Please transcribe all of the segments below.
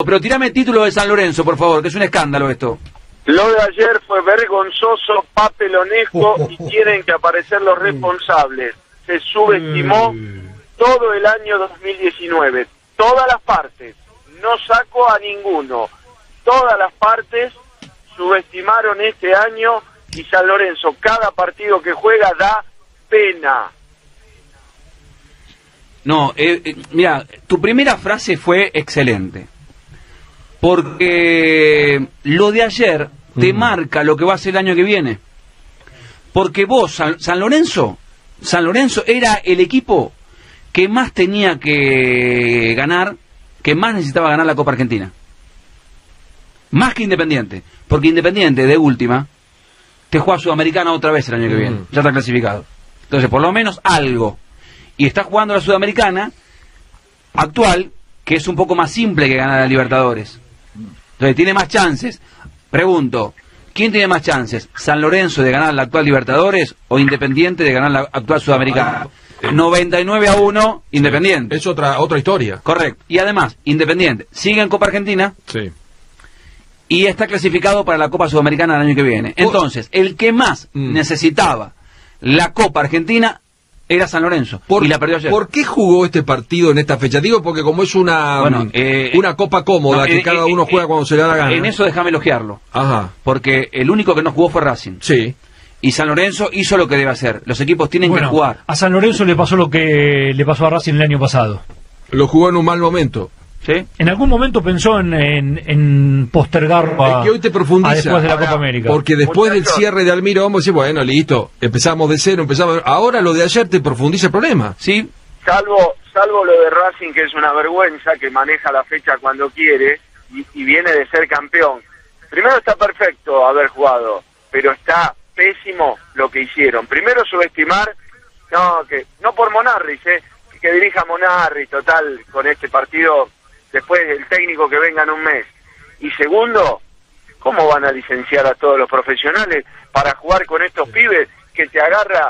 pero tirame el título de San Lorenzo, por favor, que es un escándalo esto. Lo de ayer fue vergonzoso, papelonesco y tienen que aparecer los responsables. Se subestimó todo el año 2019, todas las partes, no saco a ninguno, todas las partes subestimaron este año y San Lorenzo, cada partido que juega da pena. No, mira, tu primera frase fue excelente, porque lo de ayer te marca lo que va a ser el año que viene, porque vos, San Lorenzo era el equipo que más tenía que ganar, que más necesitaba ganar la Copa Argentina, más que Independiente, porque Independiente de última te juega Sudamericana otra vez el año que viene, ya está clasificado, entonces por lo menos algo. Y está jugando la Sudamericana actual, que es un poco más simple que ganar a Libertadores. Entonces tiene más chances. Pregunto, ¿quién tiene más chances? ¿San Lorenzo de ganar la actual Libertadores o Independiente de ganar la actual Sudamericana? 99-1, Independiente. Es otra historia. Correcto. Y además, Independiente sigue en Copa Argentina. Sí. Y está clasificado para la Copa Sudamericana el año que viene. Entonces, el que más necesitaba la Copa Argentina era San Lorenzo, y la perdió ayer. ¿Por qué jugó este partido en esta fecha? Digo porque como es una copa cómoda, que cada uno juega cuando se le da la gana. En eso déjame elogiarlo. Ajá. Porque el único que no jugó fue Racing. Sí. Y San Lorenzo hizo lo que debe hacer. Los equipos tienen que jugar. A San Lorenzo le pasó lo que le pasó a Racing el año pasado. Lo jugó en un mal momento. ¿Sí? En algún momento pensó en postergar a hoy te profundiza, después de la Copa América. Porque después del cierre de Almiro vamos a decir, bueno, listo, empezamos de cero, ahora lo de ayer te profundiza el problema. Sí. Salvo lo de Racing, que es una vergüenza, que maneja la fecha cuando quiere y viene de ser campeón. Primero está perfecto haber jugado, pero está pésimo lo que hicieron. Primero subestimar, no por Monarris, que dirija Monarris, total, con este partido, después el técnico que venga en un mes. Y segundo, ¿cómo van a licenciar a todos los profesionales para jugar con estos pibes que te agarra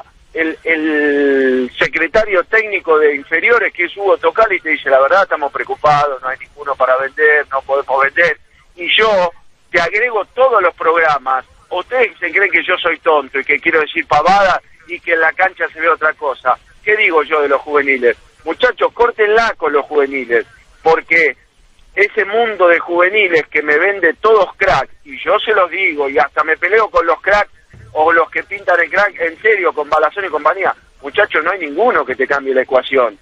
el secretario técnico de inferiores, que es Hugo Tocal, y te dice, la verdad estamos preocupados, no hay ninguno para vender, no podemos vender, y yo te agrego todos los programas? ¿Ustedes se creen que yo soy tonto y que quiero decir pavadas y que en la cancha se ve otra cosa? ¿Qué digo yo de los juveniles? Muchachos, córtenla con los juveniles, porque ese mundo de juveniles que me vende todos crack, y yo se los digo, y hasta me peleo con los crack, o los que pintan el crack, en serio, con Balazón y compañía. Muchachos, no hay ninguno que te cambie la ecuación.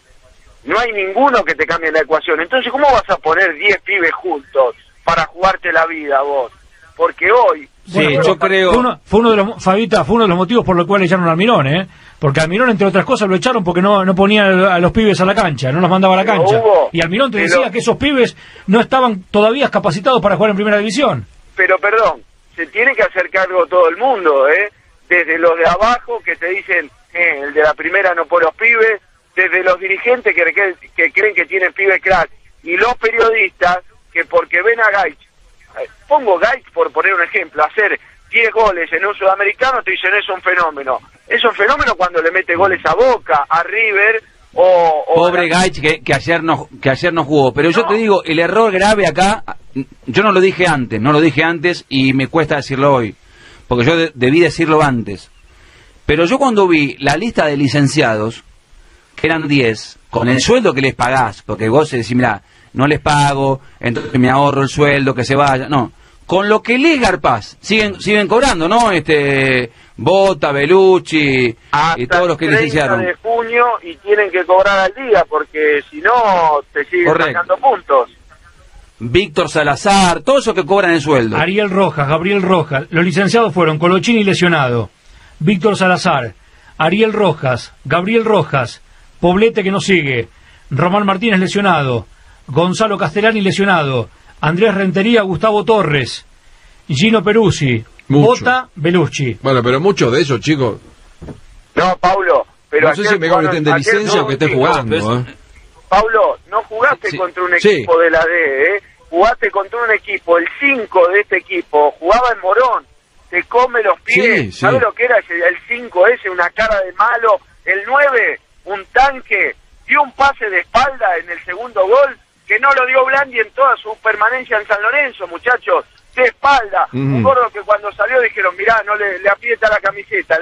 No hay ninguno que te cambie la ecuación. Entonces, ¿cómo vas a poner 10 pibes juntos para jugarte la vida vos? Porque hoy... Sí, yo creo... Fue uno de los motivos por los cuales echaron a Almirón, porque Almirón, entre otras cosas, lo echaron porque no ponía a los pibes a la cancha, no los mandaba a la cancha. Y Almirón te decía que esos pibes no estaban todavía capacitados para jugar en primera división. Pero perdón, se tiene que hacer cargo todo el mundo, desde los de abajo que te dicen, el de la primera no por los pibes, desde los dirigentes que creen que tienen pibes crack, y los periodistas que porque ven a Gaich, pongo Gaich por poner un ejemplo, hacer 10 goles en un sudamericano, te dicen es un fenómeno. Es un fenómeno cuando le mete goles a Boca, a River o pobre Gaich que ayer no jugó. Pero yo te digo, el error grave acá, yo no lo dije antes y me cuesta decirlo hoy, porque yo debí decirlo antes. Pero yo cuando vi la lista de licenciados, que eran 10, con el sueldo que les pagás, porque vos decís, mirá, no les pago, entonces me ahorro el sueldo, que se vaya, no. Con lo que les garpás, siguen cobrando, ¿no? Bota, Belucci y todos los que licenciaron. Hasta el 30 de junio y tienen que cobrar al día, porque si no te siguen sacando puntos. Víctor Salazar, todos esos que cobran el sueldo. Ariel Rojas, Gabriel Rojas, los licenciados fueron Colochini lesionado, Víctor Salazar, Ariel Rojas, Gabriel Rojas, Poblete que no sigue, Román Martínez lesionado, Gonzalo Castellani lesionado, Andrés Rentería, Gustavo Torres, Gino Peruzzi, Bota, Belucci. Bueno, pero muchos de esos, chicos. No, Paulo, pero no sé si mejor que estén de licencia o que estén jugando. Paulo, no jugaste contra un equipo de la D, jugaste contra un equipo, el 5 de este equipo, jugaba en Morón, te come los pies, ¿sabes lo que era el 5 ese? Una cara de malo, el 9, un tanque, dio un pase de espalda en el segundo gol, que no lo dio Blandi en toda su permanencia en San Lorenzo, muchachos, de espalda, un gordo que cuando salió dijeron, mirá, no le aprieta la camiseta,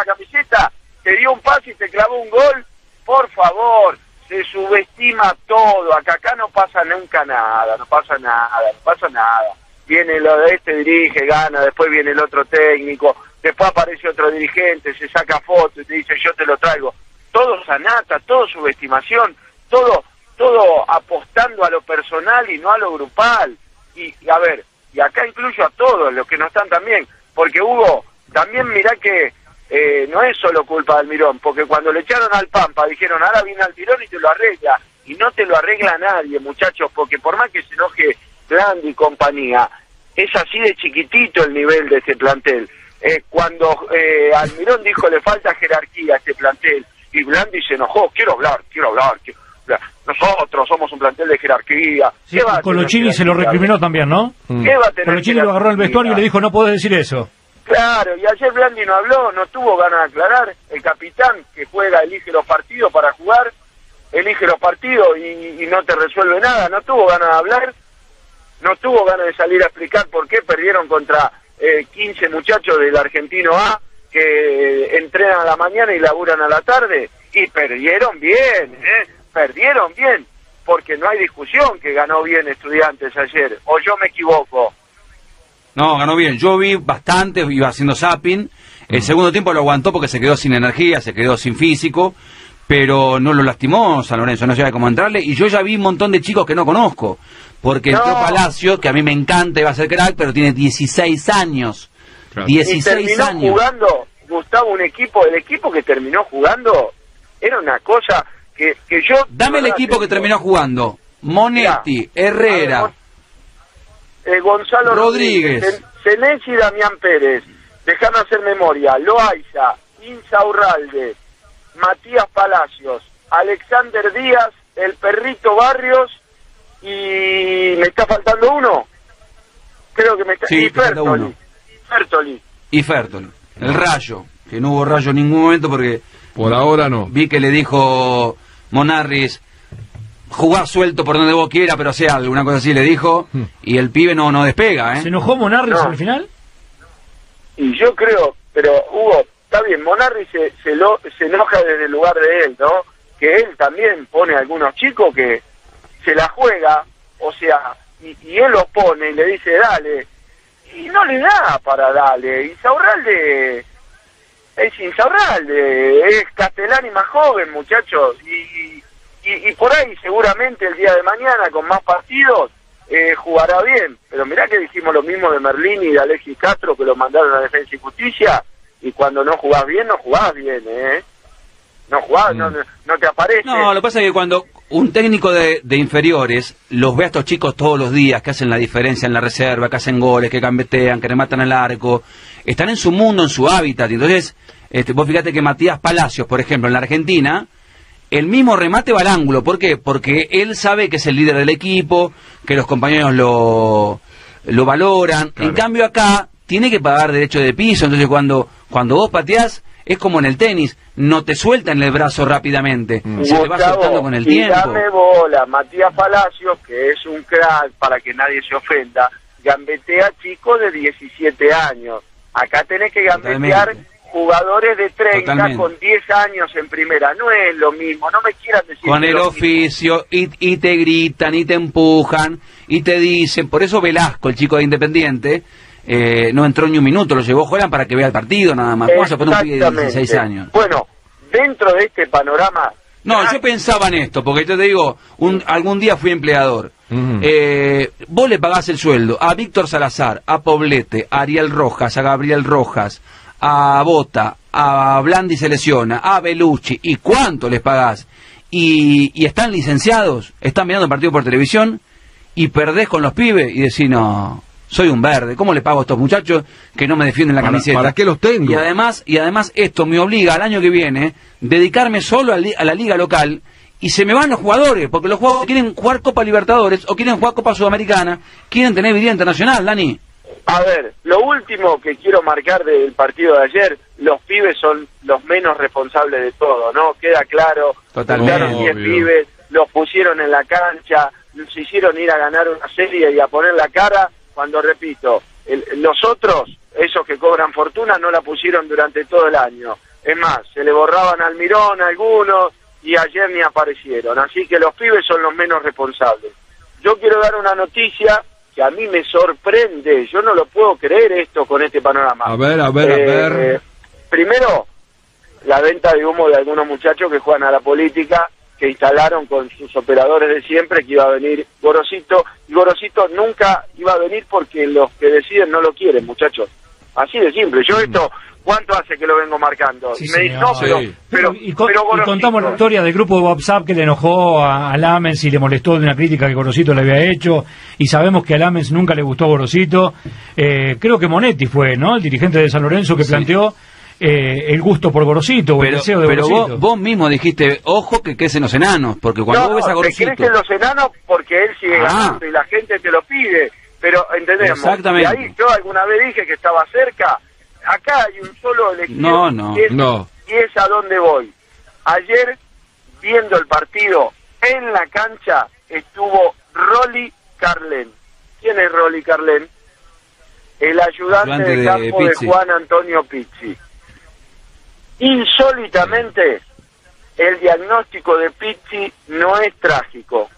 te dio un pase y te clavó un gol, por favor, se subestima todo, acá no pasa nunca nada, no pasa nada, viene lo de este, dirige, gana, después viene el otro técnico, después aparece otro dirigente, se saca foto y te dice yo te lo traigo, todo sanata, todo subestimación, todo apostando a lo personal y no a lo grupal, y a ver, y acá incluyo a todos los que no están también, porque Hugo, también mirá que no es solo culpa de Almirón, porque cuando le echaron al Pampa dijeron ahora viene Almirón y te lo arregla, y no te lo arregla nadie, muchachos, porque por más que se enoje Blandi y compañía, es así de chiquitito el nivel de este plantel. Cuando Almirón dijo le falta jerarquía a este plantel, y Blandi se enojó, quiero hablar. Nosotros somos un plantel de jerarquía. Sí, Colochini se lo recriminó también, ¿no? ¿Qué va a tener? Colochini lo agarró en el vestuario y le dijo, no podés decir eso. Claro, y ayer Blandi no habló, no tuvo ganas de aclarar. El capitán que juega, elige los partidos para jugar, elige los partidos y no te resuelve nada. No tuvo ganas de hablar, no tuvo ganas de salir a explicar por qué perdieron contra 15 muchachos del Argentino A, que entrenan a la mañana y laburan a la tarde, y perdieron bien, porque no hay discusión que ganó bien Estudiantes ayer, o yo me equivoco. No, ganó bien, yo vi bastante, iba haciendo zapping, el segundo tiempo lo aguantó porque se quedó sin energía, se quedó sin físico, pero no lo lastimó San Lorenzo, no sabía cómo entrarle, y yo ya vi un montón de chicos que no conozco, porque entró Palacio, que a mí me encanta y va a ser crack, pero tiene 16 años. Claro. 16 y terminó años. Jugando, Gustavo, el equipo que terminó jugando era una cosa que yo... Dame el equipo que terminó jugando. Monetti, Herrera, Gonzalo Rodríguez, Senesi y Damián Pérez. Déjame hacer memoria. Loaiza, Insaurralde, Matías Palacios, Alexander Díaz, el Perrito Barrios y... ¿me está faltando uno? Creo que me está... Sí, y Fertoli. El Rayo, que no hubo Rayo en ningún momento porque... Por ahora no. Vi que le dijo Monarris, jugá suelto por donde vos quieras, pero sea alguna cosa así le dijo, y el pibe no despega, ¿eh? ¿Se enojó Monarris al final? Y yo creo, pero Hugo, está bien, Monarris se enoja desde el lugar de él, ¿no? Que él también pone a algunos chicos que se la juega, o sea, y él los pone y le dice, dale, y no le da para darle. Insaurralde es Insaurralde, es Castellani más joven, muchachos, y por ahí seguramente el día de mañana con más partidos jugará bien, pero mirá que dijimos lo mismo de Merlini y de Alexis Castro, que lo mandaron a Defensa y Justicia, y cuando no jugás bien, no jugás, no te aparece. No, lo que pasa es que cuando un técnico de inferiores los ve a estos chicos todos los días, que hacen la diferencia en la reserva, que hacen goles, que gambetean, que rematan al arco, están en su mundo, en su hábitat. Entonces, vos fíjate que Matías Palacios, por ejemplo, en la Argentina, el mismo remate va al ángulo. ¿Por qué? Porque él sabe que es el líder del equipo, que los compañeros lo valoran. Claro. En cambio acá, tiene que pagar derecho de piso. Entonces cuando vos pateás, es como en el tenis, no te sueltan el brazo rápidamente, se te va soltando con el tiempo. Dame bola, Matías Palacios, que es un crack, para que nadie se ofenda, gambetea chicos de 17 años. Acá tenés que gambetear jugadores de 30 con 10 años en primera. No es lo mismo, no me quieran decir... Con el oficio, y te gritan, y te empujan, y te dicen... Por eso Velasco, el chico de Independiente... no entró ni un minuto, lo llevó Jolan para que vea el partido nada más. ¿Cómo se pone un pibe de 16 años? Bueno, dentro de este panorama... No, yo pensaba en esto, porque yo te digo, algún día fui empleador. Vos le pagás el sueldo a Víctor Salazar, a Poblete, a Ariel Rojas, a Gabriel Rojas, a Bota, a Blandi se lesiona, a Belucci, ¿y cuánto les pagás? Y están licenciados, están mirando el partido por televisión, y perdés con los pibes, y decís, no... Soy un verde, ¿cómo le pago a estos muchachos que no me defienden la camiseta? ¿Para qué los tengo? Y además esto me obliga al año que viene dedicarme solo a la liga local, y se me van los jugadores, porque los jugadores quieren jugar Copa Libertadores o quieren jugar Copa Sudamericana, quieren tener vida internacional, Dani. A ver, lo último que quiero marcar del partido de ayer, los pibes son los menos responsables de todo, ¿no? Queda claro, totalmente, quedaron 10 pibes, los pusieron en la cancha, los hicieron ir a ganar una serie y a poner la cara, cuando, repito, los otros, esos que cobran fortuna, no la pusieron durante todo el año. Es más, se le borraban al Mirón a algunos y ayer ni aparecieron. Así que los pibes son los menos responsables. Yo quiero dar una noticia que a mí me sorprende. Yo no lo puedo creer esto con este panorama. A ver. Primero, la venta de humo de algunos muchachos que juegan a la política, que instalaron con sus operadores de siempre que iba a venir Gorosito, y Gorosito nunca iba a venir porque los que deciden no lo quieren, muchachos. Así de simple. Yo esto, ¿cuánto hace que lo vengo marcando? Sí, y me dice, no, pero y contamos la historia del grupo de WhatsApp que le enojó a Lamens y le molestó de una crítica que Gorosito le había hecho, y sabemos que a Lamens nunca le gustó Gorosito. Creo que Monetti fue, ¿no?, el dirigente de San Lorenzo, que planteó el gusto por Gorosito, o el deseo de Gorosito. Pero vos mismo dijiste, ojo que crecen los enanos, porque cuando vos ves a Gorosito... crecen los enanos porque él sigue ganando y la gente te lo pide, pero entendemos. Exactamente. Y ahí yo alguna vez dije que estaba cerca. Acá hay un solo elegido, y es a dónde voy. Ayer, viendo el partido en la cancha, estuvo Rolly Carlén. ¿Quién es Rolly Carlén? El ayudante de campo de Juan Antonio Pizzi. Insólitamente, el diagnóstico de Pizzi no es trágico.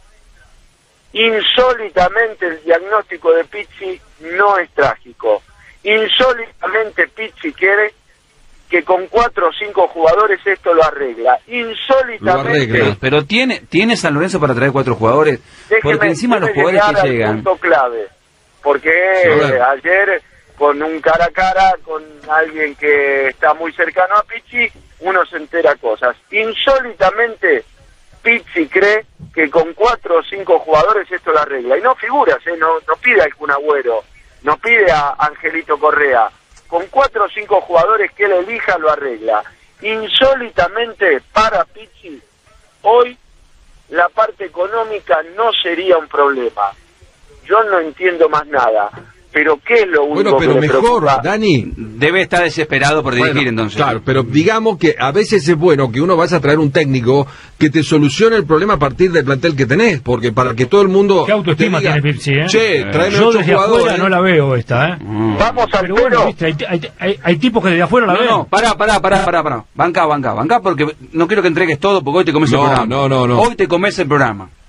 Insólitamente, el diagnóstico de Pizzi no es trágico. Insólitamente, Pizzi quiere que con 4 o 5 jugadores esto lo arregla. Insólitamente. Pero tiene San Lorenzo para traer 4 jugadores. Porque encima los jugadores que llegan. Punto clave. Porque ayer, con un cara a cara con alguien que está muy cercano a Pizzi, uno se entera cosas. Insólitamente, Pizzi cree que con 4 o 5 jugadores esto lo arregla. Y no figuras, no pide al Kun Agüero, no pide a Angelito Correa. Con 4 o 5 jugadores que él elija lo arregla. Insólitamente, para Pizzi, hoy la parte económica no sería un problema. Yo no entiendo más nada. Pero ¿qué es lo único que le mejor, preocupa? Dani, debe estar desesperado por dirigir, entonces. Claro, pero digamos que a veces es bueno que uno vaya a traer un técnico que te solucione el problema a partir del plantel que tenés, porque para que todo el mundo... ¿Qué autoestima tiene Pizzi, Che, tráeme yo 8 desde jugadores. afuera no la veo esta, Vamos al pero bueno, ¿viste? Hay tipos que desde afuera la ven. No, pará. Banca, porque no quiero que entregues todo, porque hoy te comes el programa. No. Hoy te comes el programa.